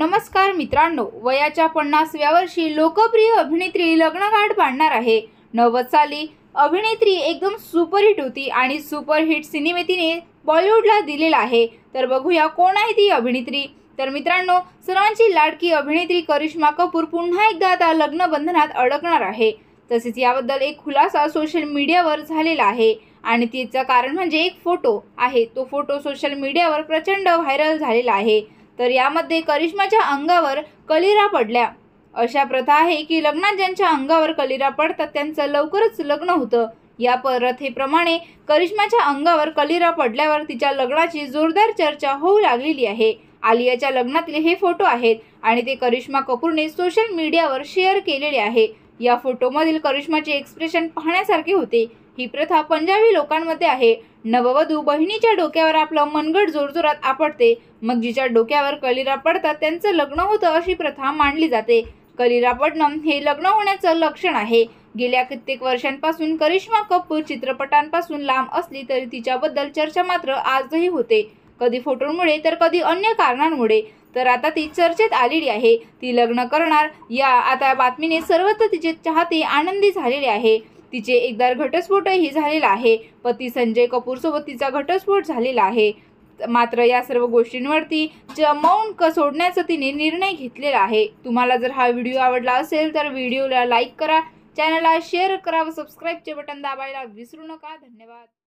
नमस्कार मित्रांनो, वयाच्या 50व्या वर्षी लोकप्रिय अभिनेत्री लग्नगाठ बांधणार आहे। 90 साली अभिनेत्री एकदम सुपरहिट होती आणि सुपरहिट सिनेमे तिने बॉलिवूडला दिलेला आहे। तर बघूया कोण आहे ती अभिनेत्री। तर मित्रांनो, सर्वांची लाडकी अभिनेत्री करिश्मा कपूर पुन्हा एकदा आता लग्न बंधनात अडकणार आहे। तसेच याबद्दल एक खुलासा सोशल मीडियावर झालेला आहे आणि त्याचं कारण म्हणजे एक फोटो आहे। तो फोटो सोशल मीडियावर प्रचंड व्हायरल झालेला आहे। तर यामध्ये करिश्माच्या अंगावर कलिरा पडल्या। अशा प्रथा आहे की लग्नात ज्यांच्या अंगावर कलिरा पडतात त्यांचं लवकरच लग्न होतं। या प्रथेप्रमाणे करिश्माच्या अंगावर कलिरा पडल्यावर तिच्या लग्नाची जोरदार चर्चा होऊ लागलेली आहे। आलियाच्या लग्नातले हे फोटो आहेत आणि ते करिश्मा कपूरने सोशल मीडियावर शेअर केलेले आहे। या फोटोमधील करिश्माचे एक्सप्रेशन पाहण्यासारखे होते। ही प्रथा पंजाबी लोकांमध्ये आहे। नववधू बहिणीच्या डोक्यावर आपलं मनगट जोरजोरात आपटते, मग जिच्या डोक्यावर कलिरा पडतात त्यांचं लग्न होतं अशी प्रथा मानली जाते। कलिरा पडणं हे लग्न होण्याचं लक्षण आहे। गेल्या कित्येक वर्षांपासून करिश्मा कपूर चित्रपटांपासून लांब असली तरी तिच्याबद्दल चर्चा मात्र आजही होते, कधी फोटोंमुळे तर कधी अन्य कारणांमुळे। तर आता ती चर्चेत आलेली आहे। ती लग्न करणार या आता बातमीने सर्वत्र तिचे चाहते आनंदी झालेले आहे। तिचे एकदा घटस्फोटही झालेला आहे। पती संजय कपूर सोबत तिचा घटस्फोट झालेला आहे। मात्र या सर्व गोष्टींवरती मौन सोडण्याचा तिने निर्णय घेतलेला आहे। तुम्हाला जर हा व्हिडिओ आवडला असेल तर व्हिडिओला लाईक करा, चॅनलला शेअर करा व सबस्क्राईबचे बटन दाबायला विसरू नका। धन्यवाद।